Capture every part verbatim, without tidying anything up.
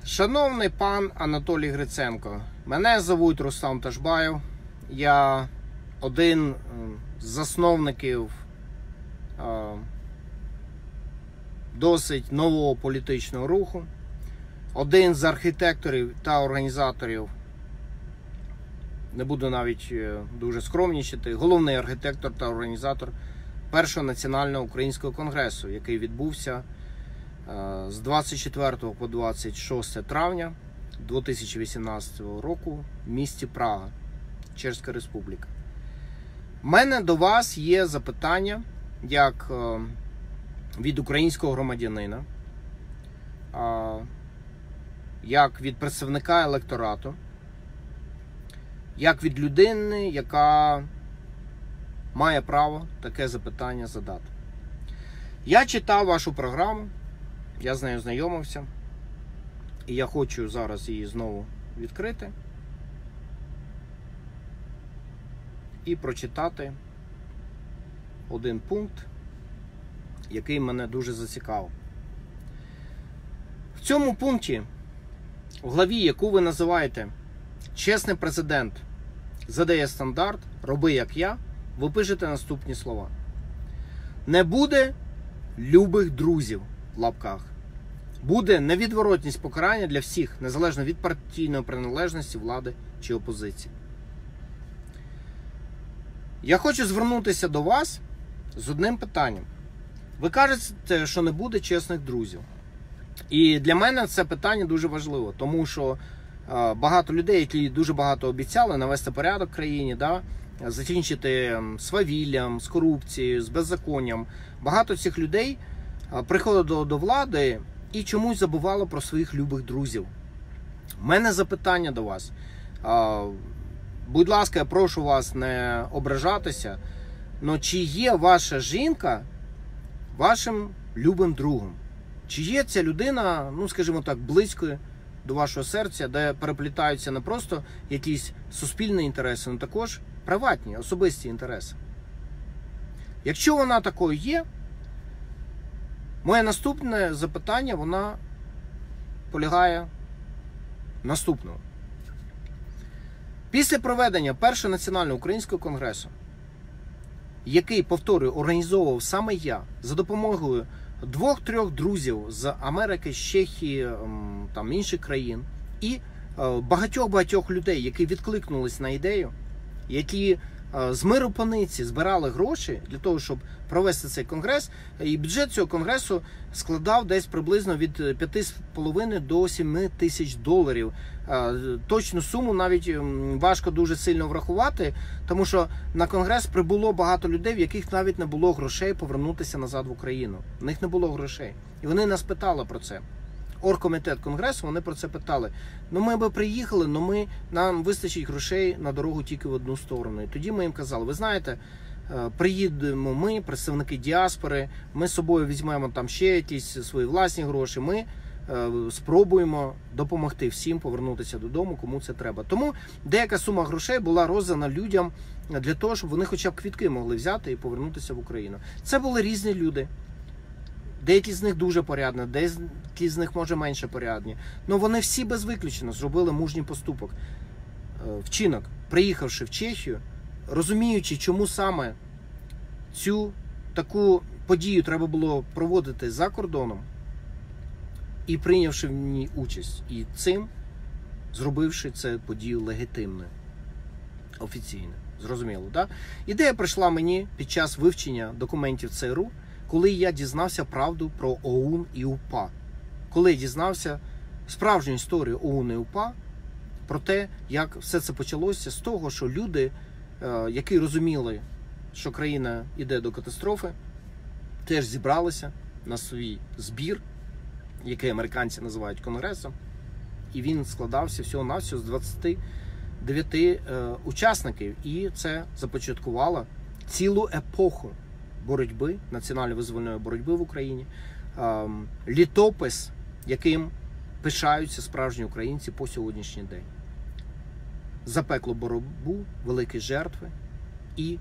Шановний пан Анатолій Гриценко, мене звуть Рустам Ташбаєв, я один з засновників е, досить нового політичного руху, один з архітекторів та організаторів, не буду навіть дуже скромнічити, головний архітектор та організатор першого національного українського конгресу, який відбувся з двадцять четвертого по двадцять шосте травня дві тисячі вісімнадцятого року в місті Прага, Чеська Республіка. У мене до вас є запитання, як від українського громадянина, як від представника електорату, як від людини, яка має право таке запитання задати. Я читав вашу програму, я з нею знайомився, і я хочу зараз її знову відкрити і прочитати один пункт, який мене дуже зацікавив. В цьому пункті, в главі, яку ви називаєте «Чесний президент задає стандарт, роби як я», ви пишете наступні слова. Не буде любих друзів, в лапках. Буде невідворотність покарання для всіх, незалежно від партійної приналежності, влади чи опозиції. Я хочу звернутися до вас з одним питанням. Ви кажете, що не буде чесних друзів. І для мене це питання дуже важливо, тому що багато людей, які дуже багато обіцяли навести порядок в країні, да, закінчити свавіллям, з корупцією, з беззаконням. Багато цих людей приходило до влади і чомусь забувало про своїх любих друзів. У мене запитання до вас. Будь ласка, я прошу вас не ображатися, але чи є ваша жінка вашим любим другом? Чи є ця людина, ну скажімо так, близькою до вашого серця, де переплітаються не просто якісь суспільні інтереси, але також приватні, особисті інтереси? Якщо вона такою є, моє наступне запитання, вона полягає в наступному. Після проведення першого національного українського конгресу, який, повторюю, організовував саме я, за допомогою двох-трьох друзів з Америки, з Чехії, там, інших країн, і багатьох-багатьох людей, які відкликнулись на ідею, які з миру по ниці збирали гроші для того, щоб провести цей конгрес, і бюджет цього конгресу складав десь приблизно від п'яти з половиною до семи тисяч доларів. Точну суму навіть важко дуже сильно врахувати, тому що на конгрес прибуло багато людей, в яких навіть не було грошей повернутися назад в Україну. В них не було грошей. І вони нас питали про це. Оргкомітет конгресу, вони про це питали. Ну ми би приїхали, але ми, нам вистачить грошей на дорогу тільки в одну сторону. І тоді ми їм казали, ви знаєте, приїдемо ми, представники діаспори, ми з собою візьмемо там ще якісь свої власні гроші, ми е, спробуємо допомогти всім повернутися додому, кому це треба. Тому деяка сума грошей була роздана людям для того, щоб вони хоча б квітки могли взяти і повернутися в Україну. Це були різні люди. Деякі з них дуже порядні, деякі з них, може, менше порядні. Але вони всі без виключення зробили мужній поступок. Вчинок, приїхавши в Чехію, розуміючи, чому саме цю таку подію треба було проводити за кордоном, і прийнявши в ній участь. І цим зробивши цю подію легітимною, офіційно. Зрозуміло, так? Ідея прийшла мені під час вивчення документів ЦРУ, коли я дізнався правду про ОУН і УПА. Коли я дізнався справжню історію ОУН і УПА, про те, як все це почалося з того, що люди, які розуміли, що країна йде до катастрофи, теж зібралися на свій збір, який американці називають конгресом, і він складався всього-навсього з двадцяти дев'яти учасників. І це започаткувало цілу епоху боротьби, національно-визвольної боротьби в Україні, літопис, яким пишаються справжні українці по сьогоднішній день. Запеклу боротьбу, великі жертви і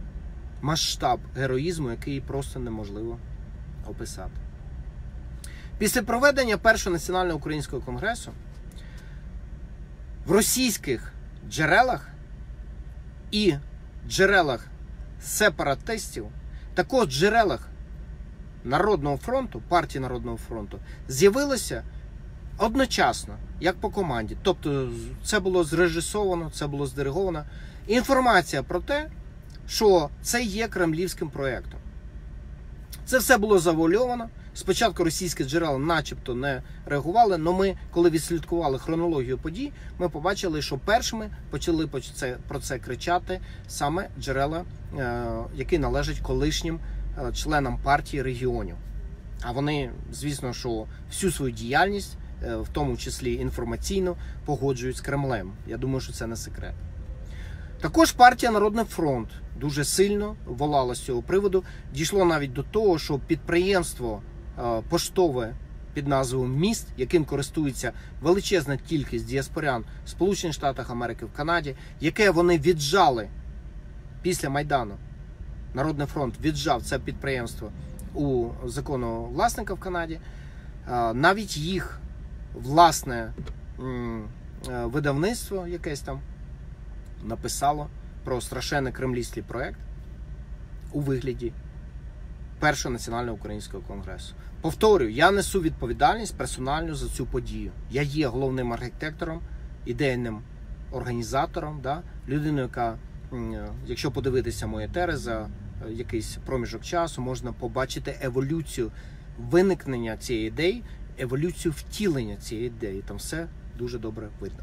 масштаб героїзму, який просто неможливо описати. Після проведення першого національного українського конгресу в російських джерелах і джерелах сепаратистів, також джерелах Народного фронту, партії Народного фронту, з'явилося одночасно, як по команді. Тобто це було зрежисовано, це було здириговано. Інформація про те, що це є кремлівським проєктом. Це все було завуальовано. Спочатку російські джерела начебто не реагували, але ми, коли відслідкували хронологію подій, ми побачили, що першими почали про це кричати саме джерела, які належать колишнім членам партії регіонів. А вони, звісно, що всю свою діяльність, в тому числі інформаційно, погоджують з Кремлем. Я думаю, що це не секрет. Також партія Народний фронт дуже сильно волала з цього приводу. Дійшло навіть до того, що підприємство поштове під назвою «Міст», яким користується величезна кількість діаспорян в Сполучених Штатах Америки, в Канаді, яке вони віджали після Майдану. Народний фронт віджав це підприємство у законного власника в Канаді. Навіть їх власне видавництво якесь там написало про страшенний кремлівський проект у вигляді першого національного українського конгресу. Повторюю, я несу відповідальність персонально за цю подію. Я є головним архітектором, ідейним організатором, да? Людиною, яка, якщо подивитися моє етери за якийсь проміжок часу, можна побачити еволюцію виникнення цієї ідеї, еволюцію втілення цієї ідеї. Там все дуже добре видно.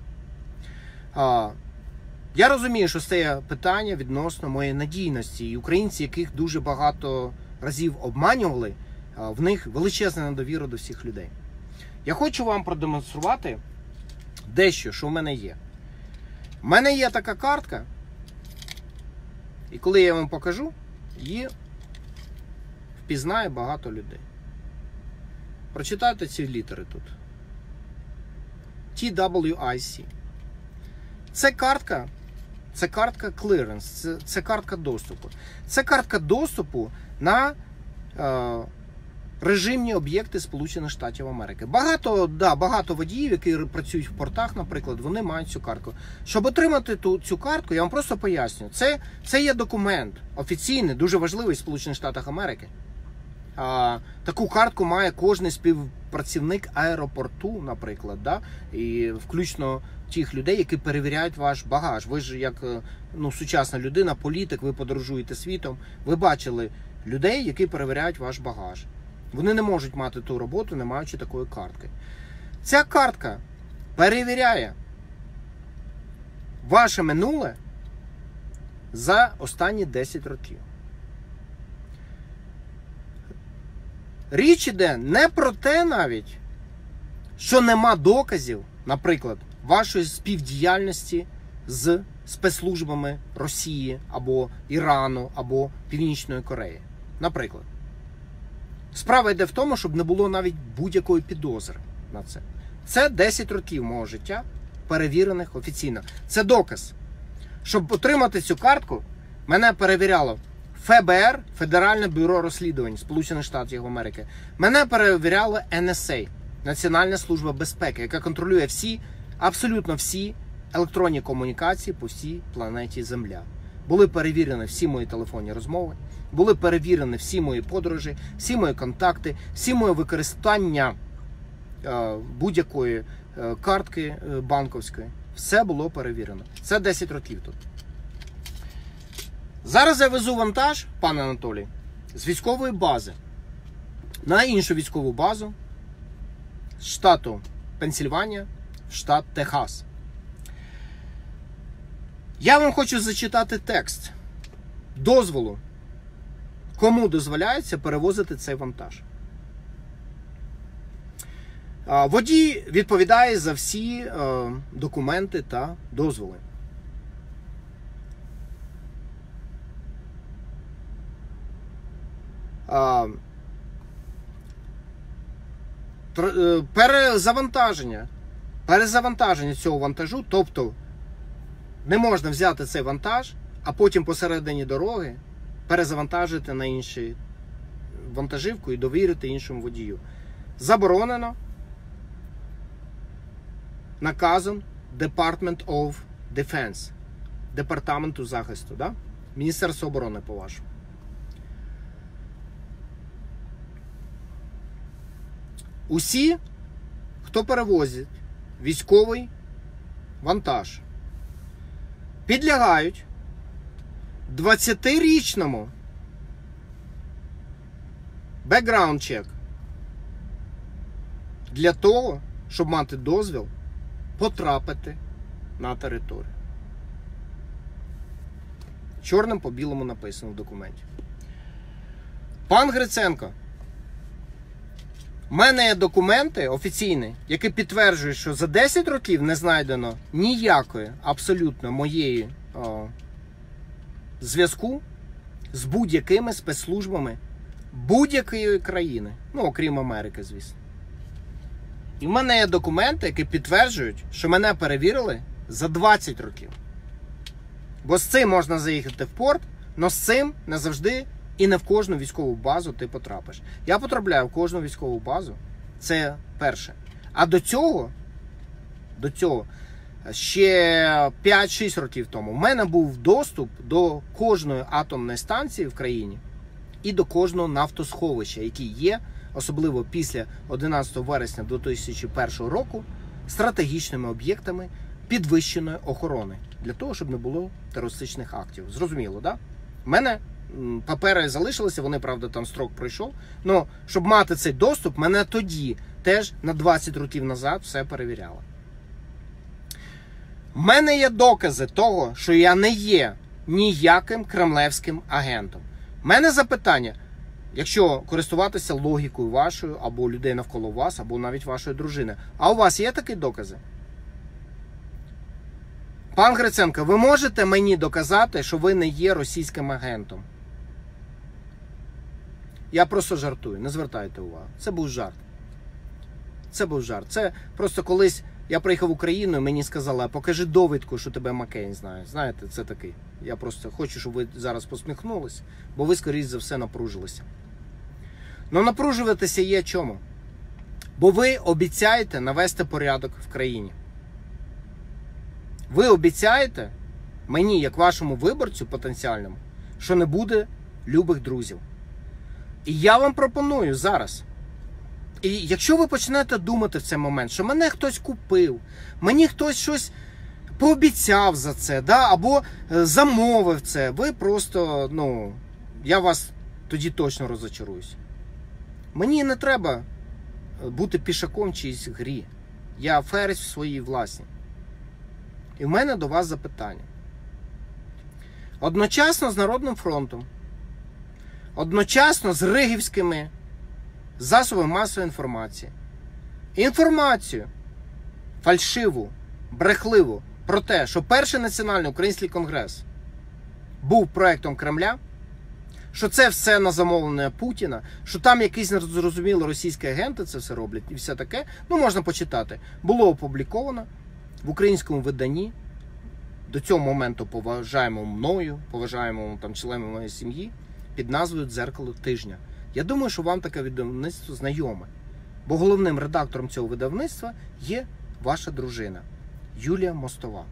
А, я розумію, що це питання відносно моєї надійності. І українці, яких дуже багато разів обманювали, в них величезна недовіра до всіх людей. Я хочу вам продемонструвати дещо, що в мене є. У мене є така картка, і коли я вам покажу, її впізнає багато людей. Прочитайте ці літери тут. Ті дабл ю ай сі. Це картка, це картка clearance, це, це картка доступу. Це картка доступу на е, режимні об'єкти Сполучених Штатів Америки. Багато, да, багато водіїв, які працюють в портах, наприклад, вони мають цю картку. Щоб отримати ту, цю картку, я вам просто поясню. Це, це є документ офіційний, дуже важливий в Сполучених Штатах Америки. А, таку картку має кожен співпрацівник аеропорту, наприклад, да? І включно тих людей, які перевіряють ваш багаж. Ви ж як ну, сучасна людина, політик, ви подорожуєте світом, ви бачили людей, які перевіряють ваш багаж. Вони не можуть мати ту роботу, не маючи такої картки. Ця картка перевіряє ваше минуле за останні десять років. Річ іде не про те навіть, що нема доказів, наприклад, вашої співдіяльності з спецслужбами Росії, або Ірану, або Північної Кореї. Наприклад. Справа йде в тому, щоб не було навіть будь-якої підозри на це. Це десять років мого життя, перевірених офіційно. Це доказ. Щоб отримати цю картку, мене перевіряло Ф Б Р, Федеральне бюро розслідувань Сполучених Штатів Америки. Мене перевіряло Ен Ес Ей, Національна служба безпеки, яка контролює всі, абсолютно всі електронні комунікації по всій планеті Земля. Були перевірені всі мої телефонні розмови, були перевірені всі мої подорожі, всі мої контакти, всі мої використання е, будь-якої е, картки е, банківської. Все було перевірено. Це десять років тут. Зараз я везу вантаж, пане Анатолій, з військової бази на іншу військову базу з штату Пенсільванія в штат Техас. Я вам хочу зачитати текст дозволу, кому дозволяється перевозити цей вантаж. Водій відповідає за всі документи та дозволи. Перезавантаження, перезавантаження цього вантажу, тобто не можна взяти цей вантаж, а потім посередині дороги перезавантажити на іншу вантажівку і довірити іншому водію. заборонено наказом Department of Defense, Департаменту захисту, да? Міністерство оборони, по-вашому. Усі, хто перевозить військовий вантаж, підлягають двадцятирічному бекграунд-чек для того, щоб мати дозвіл потрапити на територію. Чорним по білому написано в документі. Пан Гриценко, в мене є документи офіційні, які підтверджують, що за десять років не знайдено ніякої абсолютно моєї о, зв'язку з будь-якими спецслужбами будь-якої країни. Ну, окрім Америки, звісно. І в мене є документи, які підтверджують, що мене перевірили за двадцять років. Бо з цим можна заїхати в порт, але з цим не завжди і не в кожну військову базу ти потрапиш. Я потрапляю в кожну військову базу. Це перше. А до цього, до цього, ще п'ять-шість років тому в мене був доступ до кожної атомної станції в країні і до кожного нафтосховища, які є, особливо після одинадцятого вересня дві тисячі першого року, стратегічними об'єктами підвищеної охорони. Для того, щоб не було терористичних актів. Зрозуміло, да? У мене папери залишилися, вони, правда, там строк пройшов. Але, щоб мати цей доступ, мене тоді теж на двадцять років назад все перевіряло. У мене є докази того, що я не є ніяким кремлевським агентом. У мене запитання, якщо користуватися логікою вашою, або людей навколо вас, або навіть вашої дружини. А у вас є такі докази? Пан Гриценко, ви можете мені доказати, що ви не є російським агентом? Я просто жартую, не звертайте увагу. Це був жарт. Це був жарт. Це просто колись я приїхав в Україну і мені сказали, а покажи довідку, що тебе Маккейн знає. Знаєте, це такий. Я просто хочу, щоб ви зараз посміхнулись, бо ви, скоріш за все, напружилися. Ну, напружуватися є чому? Бо ви обіцяєте навести порядок в країні. Ви обіцяєте мені, як вашому виборцю потенціальному, що не буде любих друзів. І я вам пропоную зараз. І якщо ви почнете думати в цей момент, що мене хтось купив, мені хтось щось пообіцяв за це, да, або замовив це, ви просто, ну, я вас тоді точно розочаруюсь. Мені не треба бути пішаком в чиїсь грі. Я ферзь в своїй власній. І в мене до вас запитання. Одночасно з Народним фронтом, одночасно з ригівськими засобами масової інформації, інформацію фальшиву, брехливу про те, що Перший національний український конгрес був проектом Кремля, що це все на замовлення Путіна, що там якісь незрозумілі російські агенти це все роблять і все таке, ну можна почитати. Було опубліковано в українському виданні, до цього моменту поважаємо мною, поважаємо там членів моєї сім'ї, під назвою «Дзеркало тижня». Я думаю, що вам таке видавництво знайоме. Бо головним редактором цього видавництва є ваша дружина Юлія Мостова.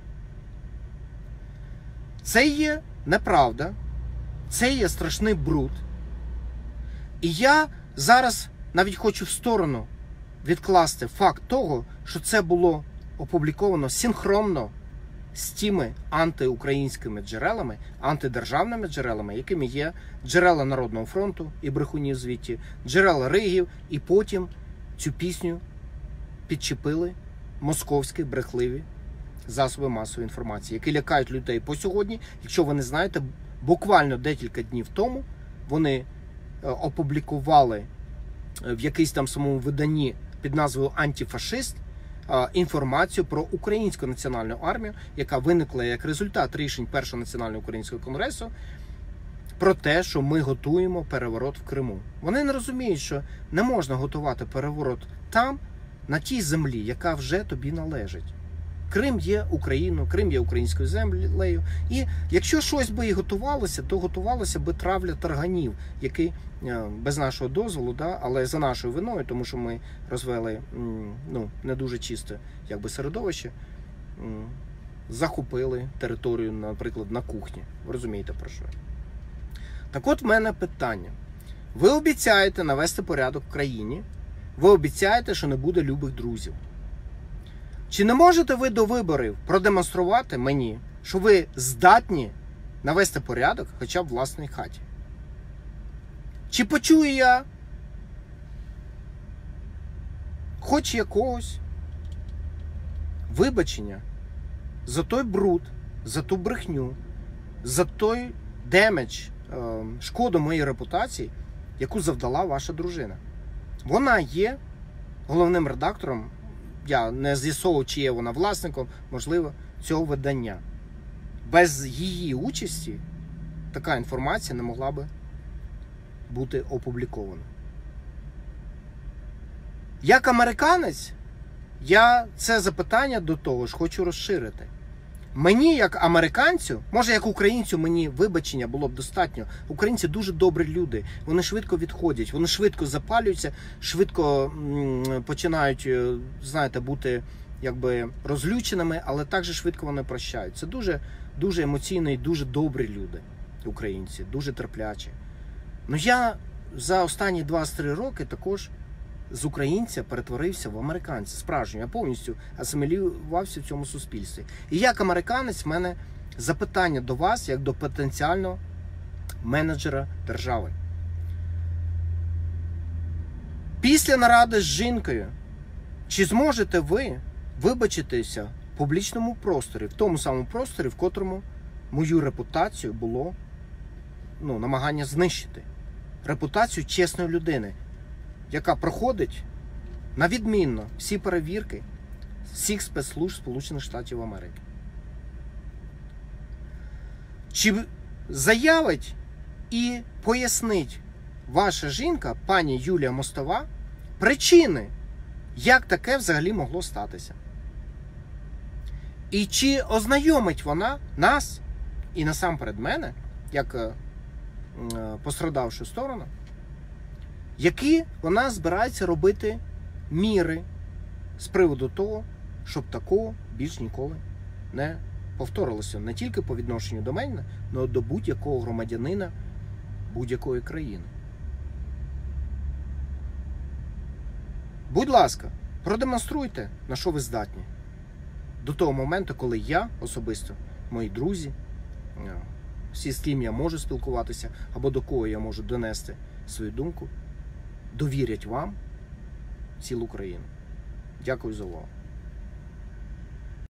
Це є неправда, це є страшний бруд. І я зараз навіть хочу в сторону відкласти факт того, що це було опубліковано синхронно з тими антиукраїнськими джерелами, антидержавними джерелами, якими є джерела Народного фронту і брехунів звідті, джерела Ригів, і потім цю пісню підчепили московські брехливі засоби масової інформації, які лякають людей по сьогодні. Якщо ви не знаєте, буквально декілька днів тому вони опублікували в якійсь там самому виданні під назвою «Антифашист» інформацію про Українську національну армію, яка виникла як результат рішень Першого національного українського конгресу про те, що ми готуємо переворот в Криму. Вони не розуміють, що не можна готувати переворот там, на тій землі, яка вже тобі належить. Крим є Україною, Крим є українською землею. І якщо щось би і готувалося, то готувалося би травля тарганів, який без нашого дозволу, да, але за нашою виною, тому що ми розвели ну, не дуже чисте якби, середовище, захопили територію, наприклад, на кухні. Ви розумієте, про що? Так от в мене питання. Ви обіцяєте навести порядок в країні, ви обіцяєте, що не буде любих друзів. Чи не можете ви до виборів продемонструвати мені, що ви здатні навести порядок хоча б в власній хаті? Чи почую я хоч якогось вибачення за той бруд, за ту брехню, за той демедж, шкоду моїй репутації, яку завдала ваша дружина? Вона є головним редактором, я не з'ясовував, чи є вона власником, можливо, цього видання. Без її участі така інформація не могла би бути опублікована. Як американець, я це запитання до того ж хочу розширити. Мені, як американцю, може, як українцю, мені вибачення було б достатньо. Українці дуже добрі люди, вони швидко відходять, вони швидко запалюються, швидко м, починають, знаєте, бути якби розлюченими, але також швидко вони прощають. Це дуже, дуже емоційні і дуже добрі люди, українці, дуже терплячі. Ну я за останні двадцять три роки також з українця перетворився в американця. Справжньо, я повністю асимілювався в цьому суспільстві. І як американець, в мене запитання до вас, як до потенціального менеджера держави. Після наради з жінкою, чи зможете ви вибачитися в публічному просторі, в тому самому просторі, в котрому мою репутацію було ну, намагання знищити? Репутацію чесної людини, яка проходить на відмінно всі перевірки всіх спецслужб Сполучених Штатів Америки. Чи заявить і пояснить ваша жінка, пані Юлія Мостова, причини, як таке взагалі могло статися? І чи ознайомить вона нас, і насамперед мене, як пострадавшу сторону, які вона збирається робити міри з приводу того, щоб такого більш ніколи не повторилося не тільки по відношенню до мене, але й до будь-якого громадянина будь-якої країни. Будь ласка, продемонструйте, на що ви здатні. До того моменту, коли я особисто, мої друзі, всі, з ким я можу спілкуватися, або до кого я можу донести свою думку, довірять вам цілу країну. Дякую за увагу.